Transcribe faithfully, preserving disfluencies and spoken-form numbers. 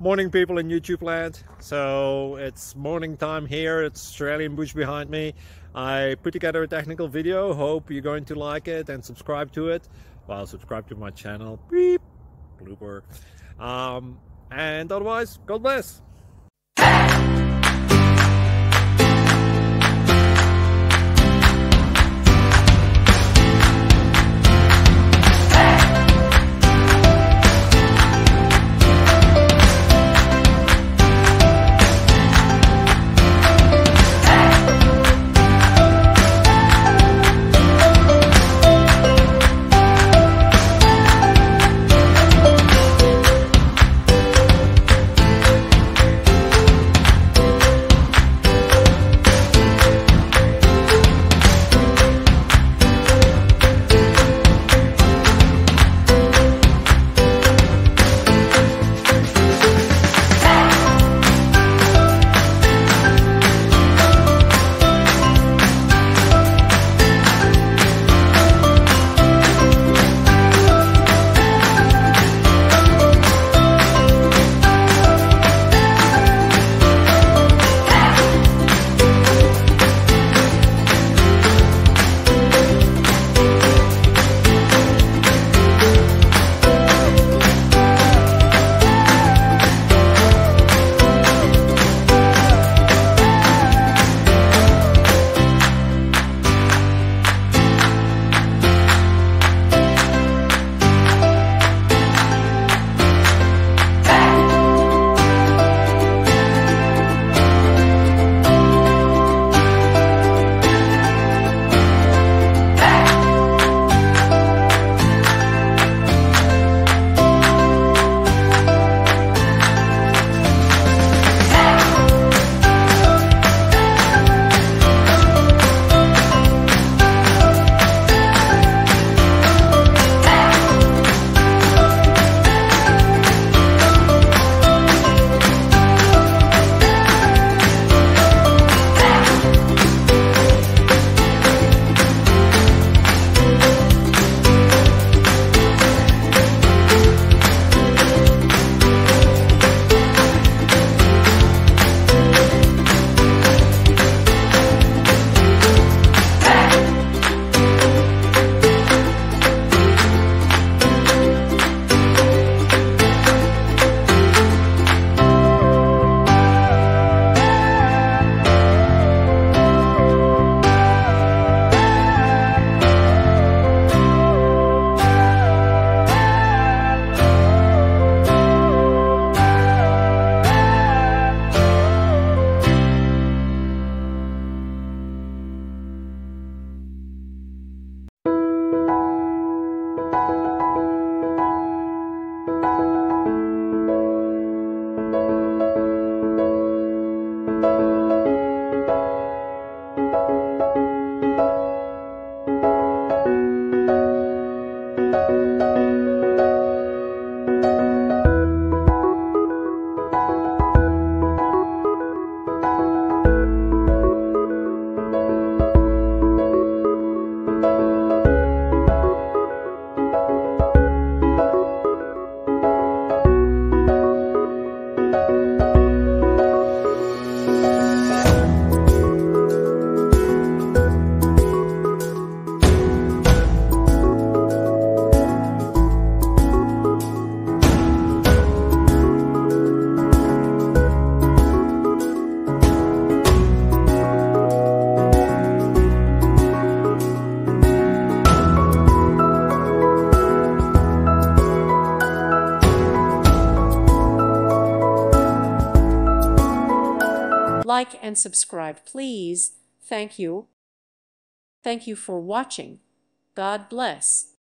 Morning, people in YouTube land. So it's morning time here. It's Australian bush behind me. I put together a technical video. Hope you're going to like it and subscribe to it. Well, subscribe to my channel. Beep. Blooper. Um, and otherwise, God bless. Like and subscribe, please. Thank you. Thank you for watching. God bless.